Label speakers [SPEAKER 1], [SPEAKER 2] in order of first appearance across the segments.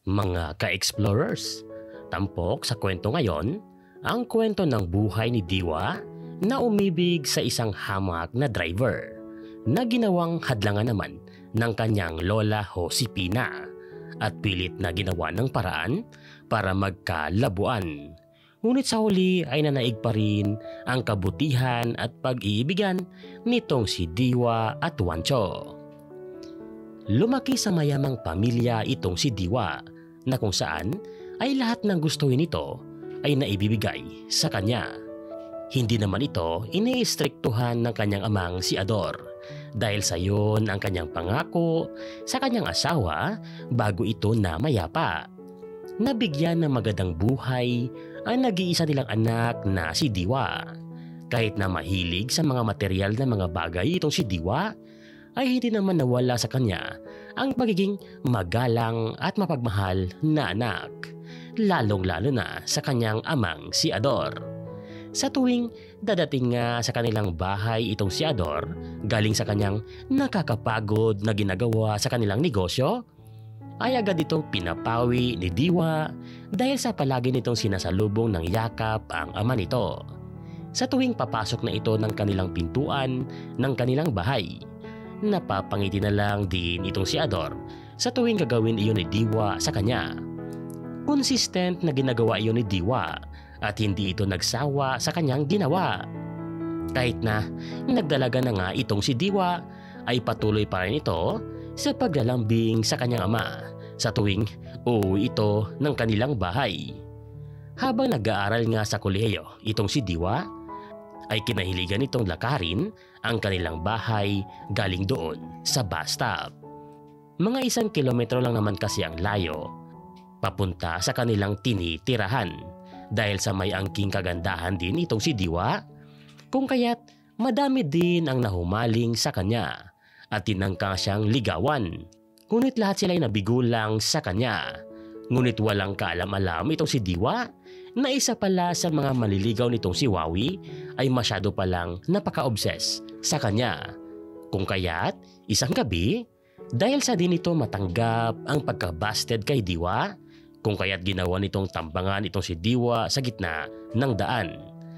[SPEAKER 1] Mga ka-explorers, tampok sa kwento ngayon, ang kwento ng buhay ni Diwa na umibig sa isang hamak na driver na ginawang hadlangan naman ng kanyang lola Josepina at pilit na ginawa ng paraan para magkalabuan. Ngunit sa huli ay nanaig pa rin ang kabutihan at pag-iibigan nitong si Diwa at Juancho. Lumaki sa mayamang pamilya itong si Diwa na kung saan ay lahat ng gustuhin nito ay naibibigay sa kanya. Hindi naman ito iniistriktuhan ng kanyang amang si Ador dahil sa iyon ang kanyang pangako sa kanyang asawa bago ito na mayapa. Nabigyan ng magandang buhay ang nag-iisa nilang anak na si Diwa. Kahit na mahilig sa mga material na mga bagay itong si Diwa, ay hindi naman nawala sa kanya ang pagiging magalang at mapagmahal na anak, lalong-lalo na sa kanyang amang si Ador. Sa tuwing dadating nga sa kanilang bahay itong si Ador, galing sa kanyang nakakapagod na ginagawa sa kanilang negosyo, ay agad itong pinapawi ni Diwa dahil sa palagi nitong sinasalubong ng yakap ang ama nito. Sa tuwing papasok na ito ng kanilang pintuan ng kanilang bahay, napapangiti na lang din itong si Ador sa tuwing gagawin iyon ni Diwa sa kanya. Consistent na ginagawa iyon ni Diwa at hindi ito nagsawa sa kanyang ginawa. Kahit na nagdalaga na nga itong si Diwa, ay patuloy pa rin ito sa paglalambing sa kanyang ama sa tuwing uuwi ito ng kanilang bahay. Habang nag-aaral nga sa kolehiyo itong si Diwa, ay kinahiligan itong lakarin ang kanilang bahay galing doon sa bus stop. Mga 1 kilometro lang naman kasi ang layo papunta sa kanilang tinitirahan dahil sa may angking kagandahan din itong si Diwa, kung kaya't madami din ang nahumaling sa kanya at tinangka siyang ligawan. Ngunit lahat sila ay nabigulang sa kanya. Ngunit walang kaalam-alam itong si Diwa na isa pala sa mga maliligaw nitong si Wawi ay masyado palang napaka-obsess sa kanya. Kung kaya't isang gabi, dahil sa din ito matanggap ang pagka-busted kay Diwa, kung kaya't ginawa nitong tambangan itong si Diwa sa gitna ng daan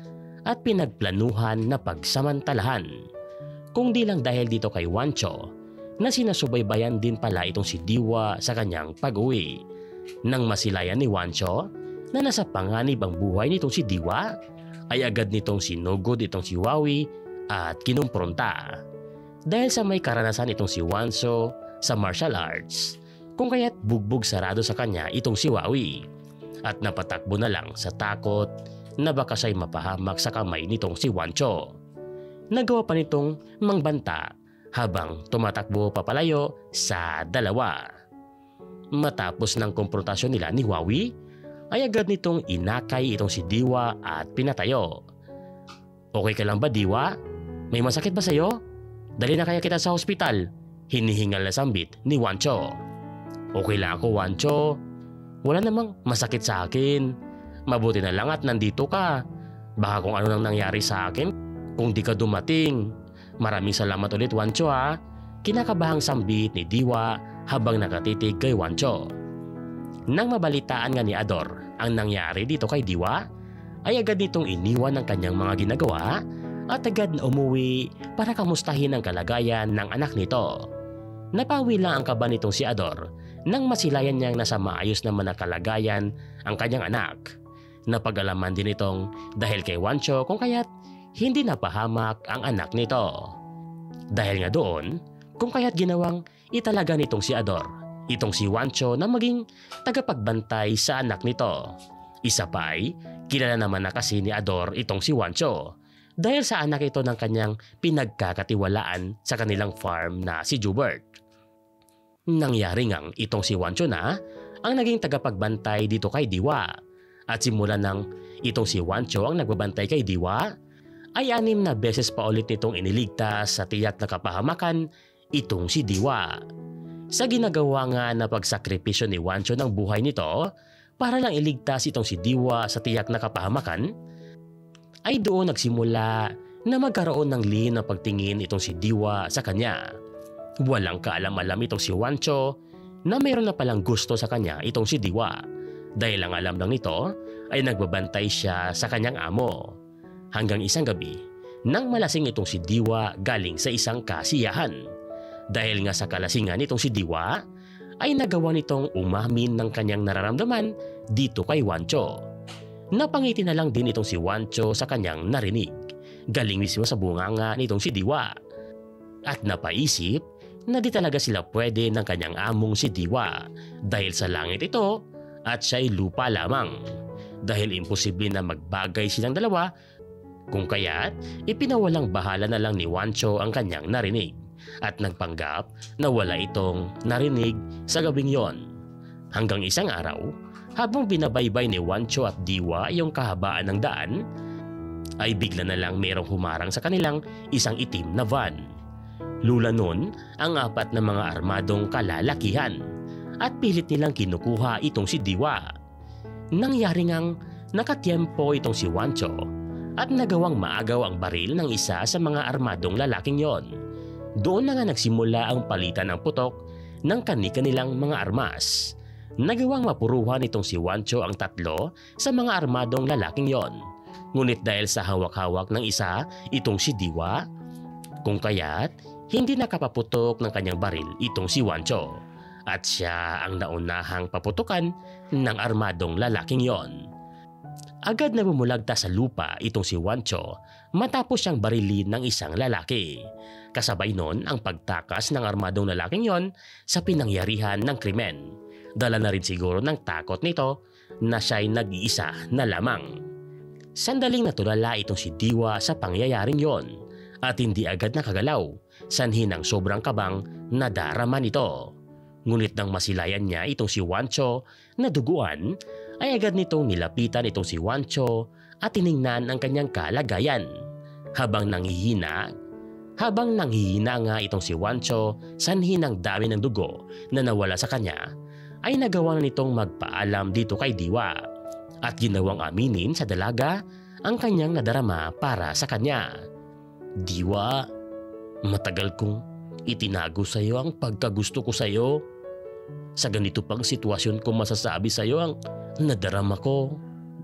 [SPEAKER 1] at pinagplanuhan na pagsamantalahan. Kung di lang dahil dito kay Juancho na sinasubaybayan din pala itong si Diwa sa kanyang pag-uwi. Nang masilayan ni Juancho na nasa panganib ang buhay nitong si Diwa, ay agad nitong sinugod itong si Wawi at kinumpronta. Dahil sa may karanasan itong si Juancho sa martial arts, kung kaya't bugbog sarado sa kanya itong si Wawi at napatakbo na lang sa takot na baka siya'y mapahamak sa kamay nitong si Juancho. Nagawa pa nitong mangbanta habang tumatakbo papalayo sa dalawa. Matapos ng komprontasyon nila ni Wawi, ay agad nitong inakay itong si Diwa at pinatayo. "Okay ka lang ba, Diwa? May masakit ba sa'yo? Dali na kaya kita sa ospital?" hinihingal na sambit ni Juancho. "Okay lang ako, Juancho. Wala namang masakit sa akin. Mabuti na lang at nandito ka. Baka kung ano nang nangyari sa akin kung di ka dumating. Maraming salamat ulit, Juancho, ha." Kinakabahang sambit ni Diwa habang nakatitig kay Juancho. Nang mabalitaan nga ni Ador ang nangyari dito kay Diwa, ay agad nitong iniwan ang kanyang mga ginagawa at agad na umuwi para kamustahin ang kalagayan ng anak nito. Napawi lang ang kaba nitong si Ador nang masilayan niyang nasa maayos naman na kalagayan ang kanyang anak. Napag-alaman din itong dahil kay Juancho kung kaya't hindi napahamak ang anak nito. Dahil nga doon, kung kaya't ginawang italaga nitong si Ador itong si Juancho na maging tagapagbantay sa anak nito. Isa pa ay kilala naman na kasi ni Ador itong si Juancho dahil sa anak ito ng kanyang pinagkakatiwalaan sa kanilang farm na si Jubert. Nangyari ngang itong si Juancho na ang naging tagapagbantay dito kay Diwa at simula nang itong si Juancho ang nagbabantay kay Diwa, ay 6 na beses pa ulit nitong iniligtas sa tiyak na kapahamakan itong si Diwa. Sa ginagawa nga na pagsakripisyo ni Juancho ng buhay nito para lang iligtas itong si Diwa sa tiyak na kapahamakan, ay doon nagsimula na magkaroon ng lihim na pagtingin itong si Diwa sa kanya. Walang kaalam-alam itong si Juancho na mayroon na palang gusto sa kanya itong si Diwa. Dahil ang alam lang nito ay nagbabantay siya sa kanyang amo. Hanggang isang gabi, nang malasing itong si Diwa galing sa isang kasiyahan. Dahil nga sa kalasingan itong si Diwa, ay nagawa nitong umamin ng kanyang nararamdaman dito kay Wancho. Napangiti na lang din itong si Wancho sa kanyang narinig. Galing mismo sa bunganga nitong si Diwa. At napaisip na di talaga sila pwede ng kanyang among si Diwa dahil sa langit ito at siya'y lupa lamang. Dahil imposible na magbagay silang dalawa, kung kaya't ipinawalang bahala na lang ni Wancho ang kanyang narinig at nagpanggap na wala itong narinig sa gabing yon. Hanggang isang araw, habang binabaybay ni Wancho at Diwa yung kahabaan ng daan, ay bigla na lang mayroong humarang sa kanilang isang itim na van. Lula nun ang 4 na mga armadong kalalakihan at pilit nilang kinukuha itong si Diwa. Nangyari ngang nakatiempo itong si Wancho at nagawang maagaw ang baril ng isa sa mga armadong lalaking yon. Doon na nga nagsimula ang palitan ng putok ng kani-kanilang mga armas. Nagawang mapuruhan itong si Wancho ang 3 sa mga armadong lalaking yon. Ngunit dahil sa hawak-hawak ng isa itong si Diwa, kung kaya't hindi nakapaputok ng kanyang baril itong si Wancho at siya ang naunahang paputukan ng armadong lalaking yon. Agad na bumulagta sa lupa itong si Wancho matapos siyang barilin ng isang lalaki. Kasabay nun ang pagtakas ng armadong lalaking yon sa pinangyarihan ng krimen. Dala na rin siguro ng takot nito na siya'y nag-iisa na lamang. Sandaling natulala itong si Diwa sa pangyayaring yon at hindi agad nakagalaw, sanhi ng sobrang kabang na darama nito. Ngunit nang masilayan niya itong si Wancho na duguan, ay agad nitong nilapitan itong si Wancho at tiningnan ang kanyang kalagayan. Habang nanghihina nga itong si Wancho sanhi ng dami ng dugo na nawala sa kanya, ay nagawa na nitong magpaalam dito kay Diwa at ginawang aminin sa dalaga ang kanyang nadarama para sa kanya. Diwa, matagal kong itinago sa iyo ang pagkagusto ko sa iyo. Sa ganito pang sitwasyon ko masasabi sa iyo ang nadarama ko.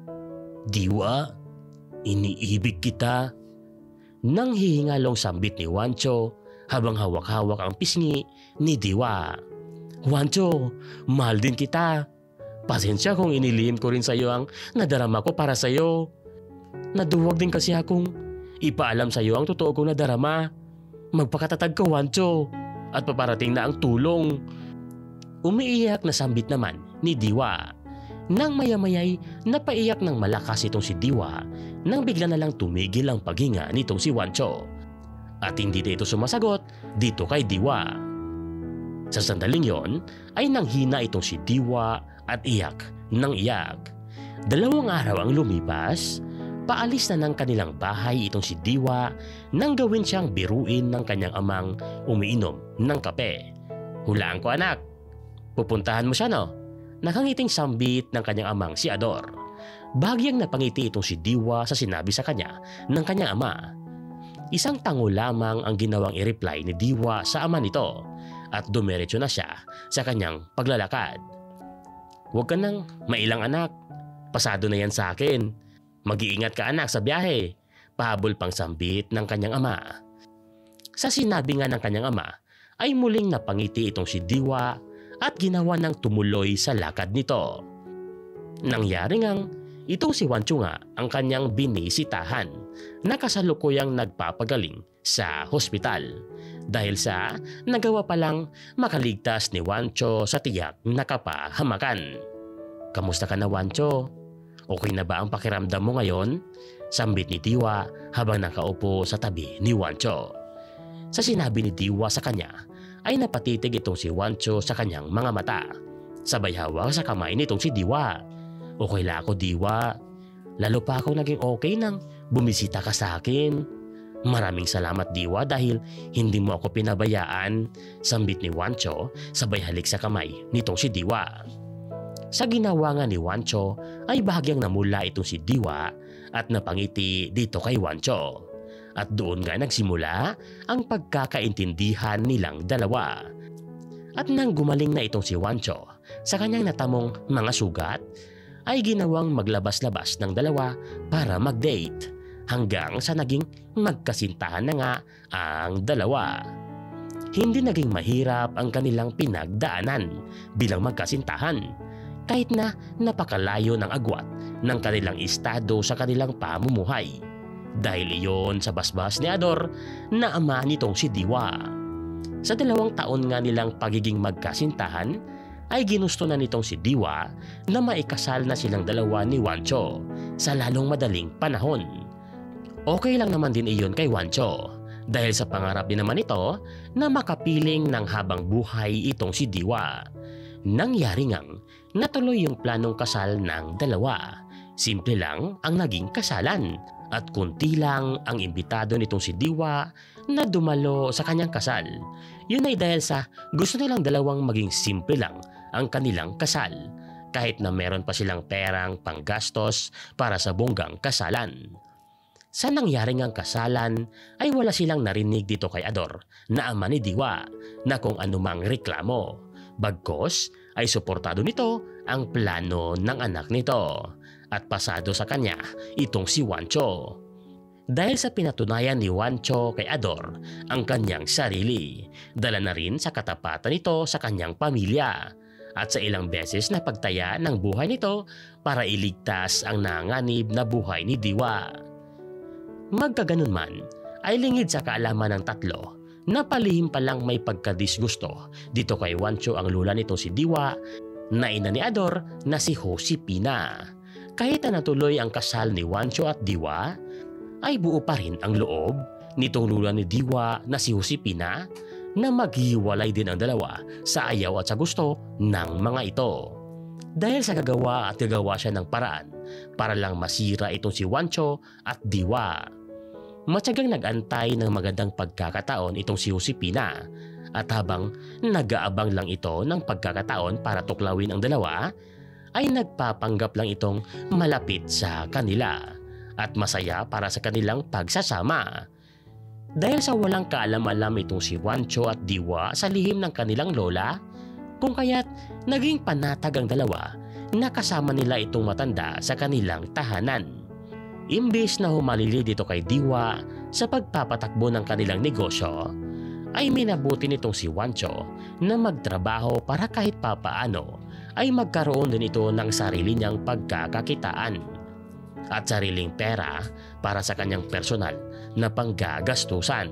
[SPEAKER 1] Diwa, iniibig kita. Nang hihingalong sambit ni Wancho habang hawak-hawak ang pisngi ni Diwa. Wancho, mahal din kita. Pasensya kung inilihim ko rin sa iyo ang nadarama ko para sa iyo. Naduwag din kasi akong ipaalam sa iyo ang totoo kong nadarama. Magpakatatag ka, Wancho, at paparating na ang tulong. Umiiyak na sambit naman ni Diwa. Nang maya-maya'y napaiyak ng malakas itong si Diwa nang bigla na lang tumigil ang paghinga nitong si Wancho. At hindi na ito sumasagot dito kay Diwa. Sa sandaling yon ay nanghina itong si Diwa at iyak ng iyak. 2 araw ang lumipas, paalis na ng kanilang bahay itong si Diwa nang gawin siyang biruin ng kanyang amang umiinom ng kape. Hulaan ko, anak. Pupuntahan mo siya, no? Nakangiting sambit ng kanyang amang si Ador. Bahagyang napangiti itong si Diwa sa sinabi sa kanya ng kanyang ama. Isang tango lamang ang ginawang i-reply ni Diwa sa ama nito at dumiretso na siya sa kanyang paglalakad. Huwag ka nang mailang, anak. Pasado na yan sa akin. Mag-iingat ka, anak, sa biyahe. Pahabol pang sambit ng kanyang ama. Sa sinabi nga ng kanyang ama ay muling napangiti itong si Diwa at ginawa ng tumuloy sa lakad nito. Nangyari ngang itong si Wancho nga ang kanyang binisitahan na kasalukuyang nagpapagaling sa hospital dahil sa nagawa palang makaligtas ni Wancho sa tiyak na kapahamakan. Kamusta ka na, Wancho? Okay na ba ang pakiramdam mo ngayon? Sambit ni Diwa habang nakaupo sa tabi ni Wancho. Sa sinabi ni Diwa sa kanya ay napatitig itong si Wancho sa kanyang mga mata. Sabay hawak sa kamay nitong si Diwa. Okay lang ako, Diwa. Lalo pa ako naging okay nang bumisita ka sa akin. Maraming salamat, Diwa, dahil hindi mo ako pinabayaan. Sambit ni Wancho sabay halik sa kamay nitong si Diwa. Sa ginawa nga ni Wancho ay bahagyang namula itong si Diwa at napangiti dito kay Wancho. At doon nga nagsimula ang pagkakaintindihan nilang dalawa. At nang gumaling na itong si Juancho sa kanyang natamong mga sugat, ay ginawang maglabas-labas ng dalawa para mag-date hanggang sa naging magkasintahan na nga ang dalawa. Hindi naging mahirap ang kanilang pinagdaanan bilang magkasintahan kahit na napakalayo ng agwat ng kanilang estado sa kanilang pamumuhay. Dahil iyon sa basbas ni Ador na ama nitong si Diwa. Sa 2 taon nga nilang pagiging magkasintahan ay ginusto na nitong si Diwa na maikasal na silang dalawa ni Juancho sa lalong madaling panahon. Okay lang naman din iyon kay Juancho dahil sa pangarap din naman ito na makapiling ng habang buhay itong si Diwa. Nangyari ngang natuloy yung planong kasal ng dalawa. Simple lang ang naging kasalan at kunti lang ang imbitado nitong si Diwa na dumalo sa kanyang kasal. Yun ay dahil sa gusto nilang dalawang maging simple lang ang kanilang kasal kahit na meron pa silang perang panggastos para sa bonggang kasalan. Sa nangyaring ang kasalan ay wala silang narinig dito kay Ador na ama ni Diwa na kung anumang reklamo. Bagkos ay suportado nito ang plano ng anak nito at pasado sa kanya itong si Juancho. Dahil sa pinatunayan ni Juancho kay Ador ang kanyang sarili, dala na rin sa katapatan nito sa kanyang pamilya at sa ilang beses na pagtaya ng buhay nito para iligtas ang nanganib na buhay ni Diwa. Magkaganon man ay lingid sa kaalaman ng tatlo na palihim pa lang may pagkadisgusto dito kay Juancho ang lula nitong si Diwa na ina ni Ador na si Josepina. Kahit na natuloy ang kasal ni Juancho at Diwa, ay buo pa rin ang loob nitong lula ni Diwa na si Josepina na maghiwalay din ang dalawa sa ayaw at sa gusto ng mga ito. Dahil sa gagawa at gagawa siya ng paraan para lang masira itong si Juancho at Diwa. Matyagang nag-antay ng magandang pagkakataon itong si Josepina at habang nag-aabang lang ito ng pagkakataon para tuklawin ang dalawa, ay nagpapanggap lang itong malapit sa kanila at masaya para sa kanilang pagsasama. Dahil sa walang kaalam-alam itong si Juancho at Diwa sa lihim ng kanilang lola, kung kaya't naging panatag ang dalawa na kasama nila itong matanda sa kanilang tahanan. Imbis na humalili dito kay Diwa sa pagpapatakbo ng kanilang negosyo, ay minabuti nitong si Juancho na magtrabaho para kahit papaano ay magkaroon din ito ng sarili niyang pagkakakitaan at sariling pera para sa kanyang personal na panggagastusan.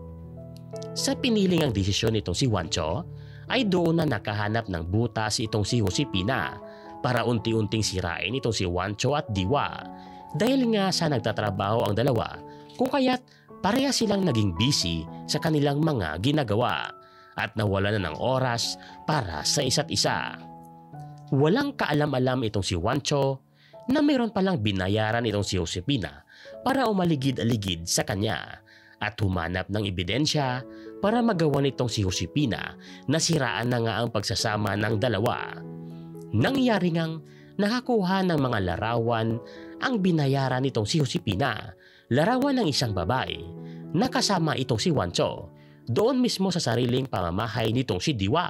[SPEAKER 1] Sa piniling ang desisyon nitong si Juancho, ay doon na nakahanap ng butas itong si Josepina para unti-unting sirain itong si Juancho at Diwa dahil nga sa nagtatrabaho ang dalawa kung kaya't pareha silang naging busy sa kanilang mga ginagawa at nawala na ng oras para sa isa't isa. Walang kaalam-alam itong si Juancho na mayroon palang binayaran itong si Josepina para umaligid-aligid sa kanya at humanap ng ebidensya para magawa nitong si Josepina na siraan na nga ang pagsasama ng dalawa. Nangyari ngang nakakuha ng mga larawan ang binayaran nitong si Josepina, larawan ng isang babae na kasama itong si Juancho doon mismo sa sariling pamamahay nitong si Diwa.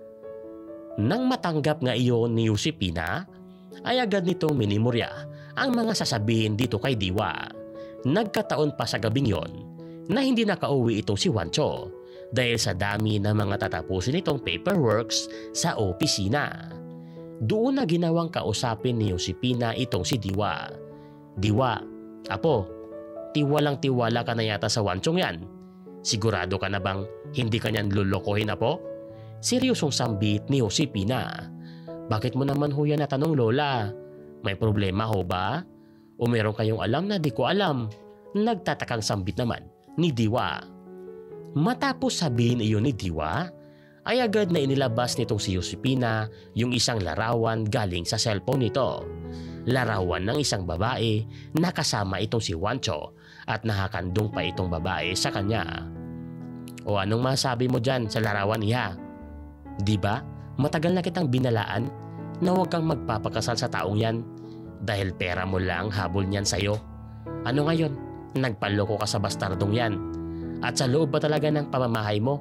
[SPEAKER 1] Nang matanggap nga iyon ni Josepina, ay agad nitong minimorya ang mga sasabihin dito kay Diwa. Nagkataon pa sa gabing yon na hindi nakauwi itong si Juancho dahil sa dami ng mga tatapusin itong paperworks sa opisina. Doon na ginawang kausapin ni Josepina itong si Diwa. Diwa, apo, tiwalang-tiwala ka na yata sa Juanchong yan. Sigurado ka na bang hindi ka niyan lulukohin, apo? Seryosong sambit ni Josepina. Bakit mo naman ho yan natanong, Lola? May problema ho ba? O meron kayong alam na di ko alam? Nagtatakang sambit naman ni Diwa. Matapos sabihin iyon ni Diwa, ay agad na inilabas nitong si Josepina yung isang larawan galing sa cellphone nito. Larawan ng isang babae na kasama itong si Juancho at nakakandong pa itong babae sa kanya. O anong masabi mo dyan sa larawan niya? Diba, matagal na kitang binalaan na huwag kang magpapakasal sa taong yan dahil pera mo lang habol niyan sa'yo. Ano ngayon, nagpaloko ka sa bastardong yan? At sa loob ba talaga ng pamamahay mo,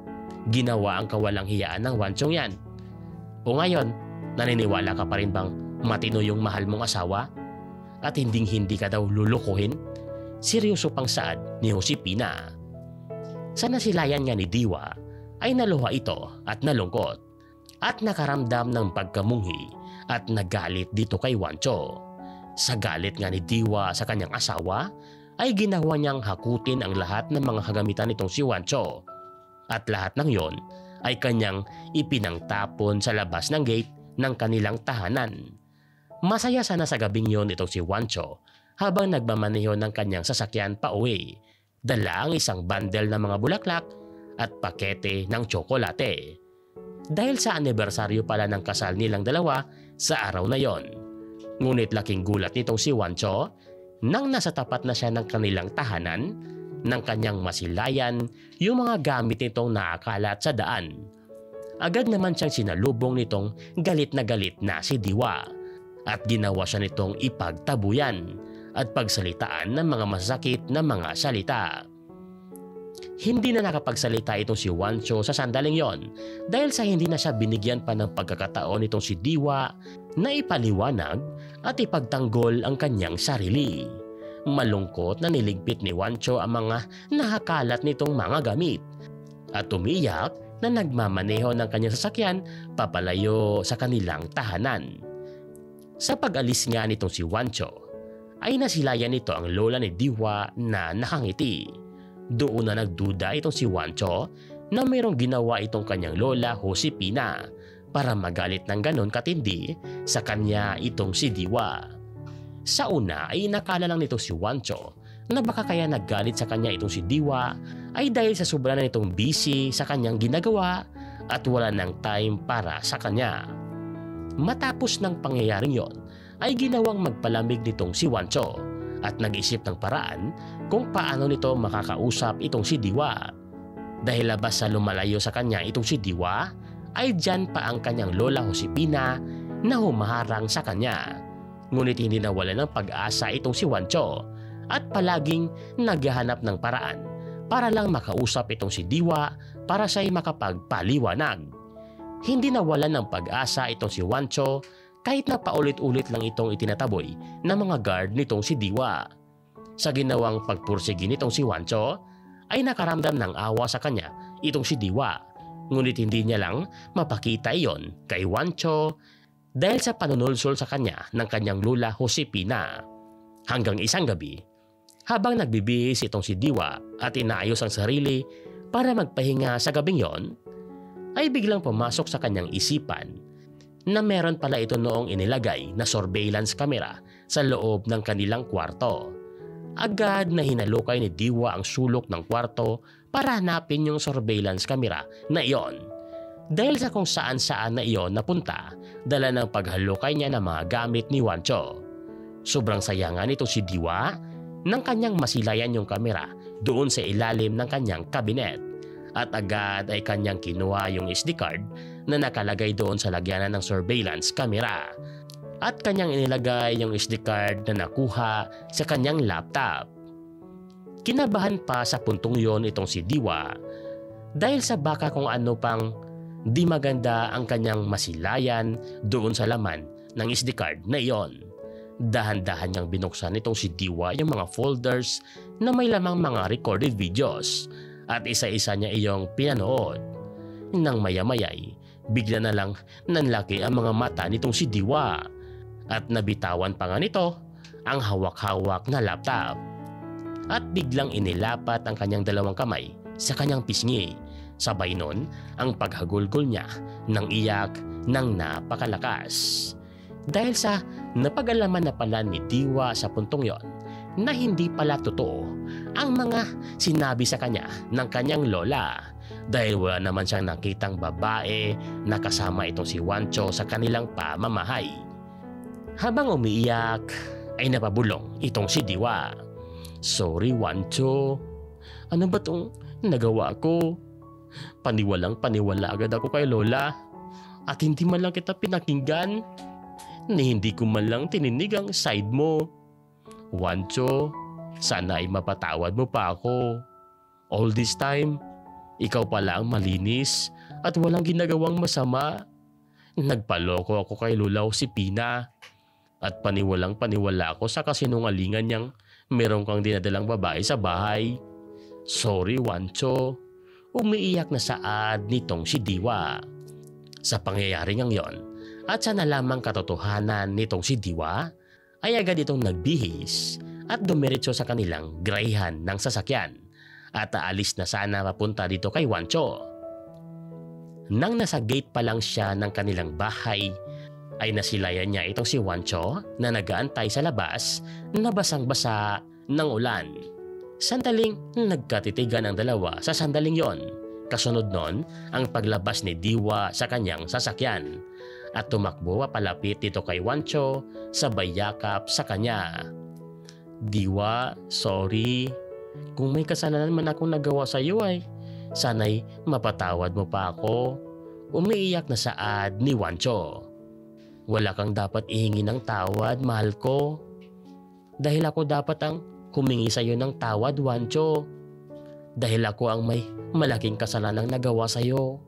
[SPEAKER 1] ginawa ang kawalang hiyaan ng Wanchong yan. O ngayon, naniniwala ka pa rin bang matino yung mahal mong asawa? At hinding-hindi ka daw lulukuhin? Seryoso pang saad ni Josefina. Sa nasilayan nga ni Diwa ay naluha ito at nalungkot at nakaramdam ng pagkamunghi at nagalit dito kay Wancho. Sa galit nga ni Diwa sa kanyang asawa ay ginawa niyang hakutin ang lahat ng mga kagamitan nitong si Wancho at lahat ng yon ay kanyang ipinangtapon sa labas ng gate ng kanilang tahanan. Masaya sana sa gabing yon itong si Wancho habang nagmamaneho ng kanyang sasakyan pa uwi. Dala ang isang bundle ng mga bulaklak at pakete ng tsokolate. Dahil sa anibersaryo pala ng kasal nilang dalawa sa araw na yon. Ngunit laking gulat nitong si Wancho nang nasa tapat na siya ng kanilang tahanan nang kanyang masilayan yung mga gamit nitong nakakalat sa daan. Agad naman siyang sinalubong nitong galit na si Diwa at ginawa siya nitong ipagtabuyan at pagsalitaan ng mga masakit na mga salita. Hindi na nakapagsalita itong si Wancho sa sandaling yon dahil sa hindi na siya binigyan pa ng pagkakataon itong si Diwa na ipaliwanag at ipagtanggol ang kanyang sarili. Malungkot na niligpit ni Wancho ang mga nakakalat nitong mga gamit at umiyak na nagmamaneho ng kanyang sasakyan papalayo sa kanilang tahanan. Sa pag-alis nga nitong si Wancho ay nasilayan nito ang lola ni Diwa na nakangiti. Doon na nagduda itong si Wancho na mayroong ginawa itong kanyang lola Josefina para magalit ng ganon katindi sa kanya itong si Diwa. Sa una ay inakala lang nito si Wancho na baka kaya naggalit sa kanya itong si Diwa ay dahil sa sobra na nitong busy sa kanyang ginagawa at wala ng time para sa kanya. Matapos ng pangyayaring yon ay ginawang magpalamig nitong si Wancho at nag-isip ng paraan kung paano nito makakausap itong si Diwa. Dahil labas sa lumalayo sa kanya itong si Diwa ay dyan pa ang kanyang lola Josefina na humaharang sa kanya. Ngunit hindi nawala ng pag-asa itong si Wancho at palaging naghahanap ng paraan para lang makausap itong si Diwa para siya'y makapagpaliwanag. Hindi nawala ng pag-asa itong si Wancho kahit na paulit-ulit lang itong itinataboy ng mga guard nitong si Diwa. Sa ginawang pagpursigi nitong si Wancho ay nakaramdam ng awa sa kanya itong si Diwa. Ngunit hindi niya lang mapakita iyon kay Wancho dahil sa panunulsol sa kanya ng kanyang lola Josefina. Hanggang isang gabi, habang nagbibihis itong si Diwa at inaayos ang sarili para magpahinga sa gabing yon, ay biglang pumasok sa kanyang isipan na meron pala ito noong inilagay na surveillance camera sa loob ng kanilang kwarto. Agad na hinalukay ni Diwa ang sulok ng kwarto para hanapin yung surveillance camera na iyon. Dahil sa kung saan-saan na iyon napunta, dala ng paghalukay niya ng mga gamit ni Wancho. Sobrang saya nga nito si Diwa nang kanyang masilayan yung kamera doon sa ilalim ng kanyang kabinet. At agad ay kanyang kinuha yung SD card na nakalagay doon sa lagyanan ng surveillance camera. At kanyang inilagay yung SD card na nakuha sa kanyang laptop. Kinabahan pa sa puntong yon itong si Diwa dahil sa baka kung ano pang di maganda ang kanyang masilayan doon sa laman ng SD card na iyon. Dahan-dahan niyang binuksan itong si Diwa yung mga folders na may lamang mga recorded videos at isa-isa niya iyong pinanood. Nang maya-mayay, bigla na lang nanlaki ang mga mata nitong si Diwa at nabitawan pa nga nito ang hawak-hawak na laptop. At biglang inilapat ang kanyang dalawang kamay sa kanyang pisngi. Sabay nun ang paghagulgol niya ng iyak ng napakalakas. Dahil sa napag-alaman na pala ni Diwa sa puntong yon na hindi pala totoo ang mga sinabi sa kanya ng kanyang lola dahil wala naman siyang nakitang babae na kasama itong si Wancho sa kanilang pamamahay. Habang umiiyak ay napabulong itong si Diwa. "Sorry Wancho, ano ba itong nagawa ko? Paniwalang paniwala agad ako kay lola at hindi man lang kita pinakinggan ni hindi ko man lang tininig ang side mo. Wancho, sana ay mapatawad mo pa ako. All this time, Ikaw pala ang malinis at walang ginagawang masama. Nagpaloko ako kay Lola Josefina at paniwalang paniwala ako sa kasinungalingan niyang meron kang dinadalang babae sa bahay. Sorry, Wancho. Umiiyak na saad nitong si Diwa. Sa pangyayaring ang yon at sa nalamang katotohanan nitong si Diwa ay agad itong nagbihis at dumiretso sa kanilang grayhan ng sasakyan at aalis na sana papunta dito kay Wancho. Nang nasa gate pa lang siya ng kanilang bahay ay nasilayan niya itong si Wancho na nagaantay sa labas na basang-basa ng ulan. Sandaling nagkatitigan ang dalawa sa sandaling yon. Kasunod nun ang paglabas ni Diwa sa kanyang sasakyan at tumakbo palapit dito kay Wancho sabay yakap sa kanya. Diwa, sorry. Kung may kasalanan man akong nagawa sa iyo ay sana'y mapatawad mo pa ako. Umiiyak na saad ni Wancho. Wala kang dapat ihingi ng tawad, mahal ko. Dahil ako dapat ang humingi sa iyo ng tawad, Wancho. Dahil ako ang may malaking kasalanang nagawa sa iyo.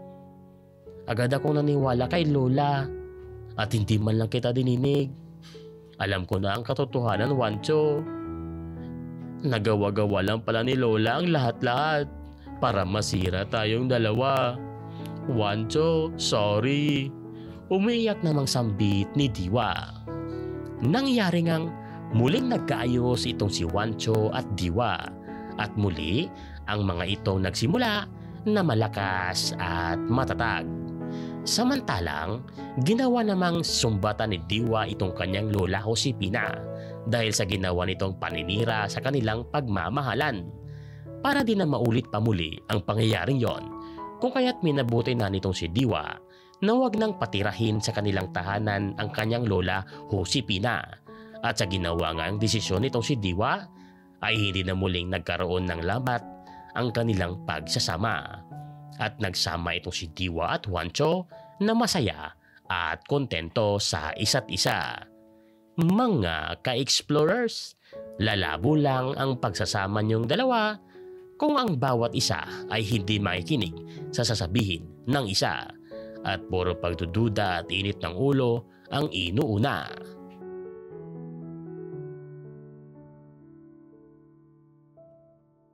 [SPEAKER 1] Agad akong naniwala kay Lola at hindi man lang kita dininig. Alam ko na ang katotohanan, Wancho. Nagawa-gawa lang pala ni Lola ang lahat-lahat para masira tayong dalawa. Wancho, sorry. Umiiyak namang sambit ni Diwa. Nangyari ngang muling nagkaayos itong si Wancho at Diwa at muli ang mga ito nagsimula na malakas at matatag. Samantalang ginawa namang sumbatan ni Diwa itong kanyang Lola Josefina dahil sa ginawa nitong paninira sa kanilang pagmamahalan. Para din na maulit pa muli ang pangyayaring yon, kung kaya't minabuti na nitong si Diwa na huwag nang patirahin sa kanilang tahanan ang kanyang Lola Josefina. At sa ginawa nga ang desisyon nitong si Diwa ay hindi na muling nagkaroon ng lamat ang kanilang pagsasama. At nagsama itong si Diwa at Wancho na masaya at kontento sa isa't isa. Mga ka-explorers, lalabo lang ang pagsasama niyong dalawa kung ang bawat isa ay hindi makikinig sa sasabihin ng isa at puro pagdududa at init ng ulo ang inuuna.